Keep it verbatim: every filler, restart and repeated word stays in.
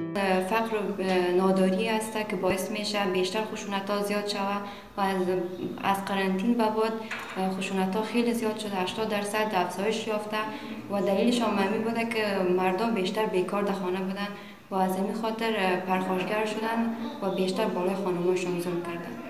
فقر و ناداری است که باعث میشه بیشتر خشونت ها زیاد شود و از از قرنطین به بعد خشونت ها خیلی زیاد شده، هشتاد درصد افزایش یافته و دلیلش هم می بوده که مردم بیشتر بیکار در خانه بودن و از این خاطر پرخاشگر شدن و بیشتر بالای خانماشون ظلم کردن.